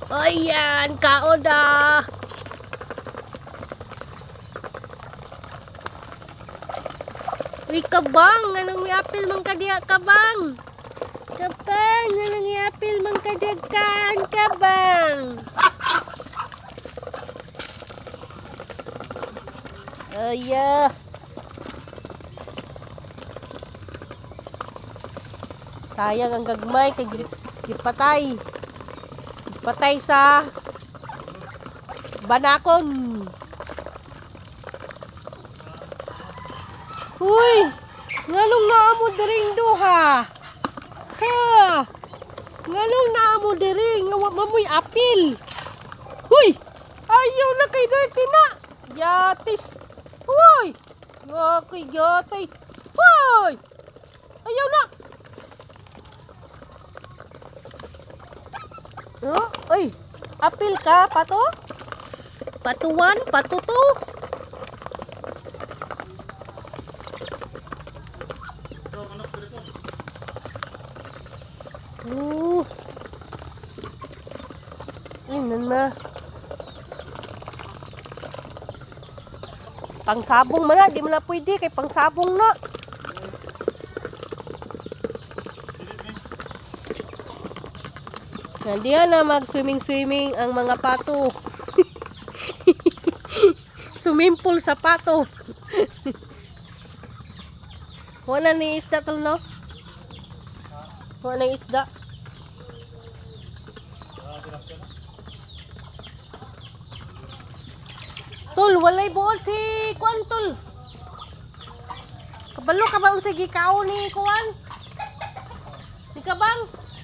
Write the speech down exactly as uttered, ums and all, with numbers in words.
Ayan, kaoda. Uy, kabang, anong may apil mang kadiya, kabang? Kabang, anong may apil mang kadiyakan, kabang? Ayah. Sayang ang gagmay kay gipatay. Gipatay sa banakon. Uy, nganong naamo diring duha? Ha? Nganong naamo diring nga mamoy apil? Uy, ayaw na kay dirty na. Yatis. Uy, yakay yatay. Uy, ayaw na. Oh, uy, apil ka, pato? Patuwan, patuto? Uh. Ayun na. Pangsabong man na, di mo na pwede kay pangsabong na. Hindi na mag-swimming-swimming ang mga pato. Swimming pool sa pato. Wala ni isda tol no? Wala ni isda. Tol, walay buot si Kuan tol. Kabalo ka ba unsay gikaon ni Kuan? Di ka bang?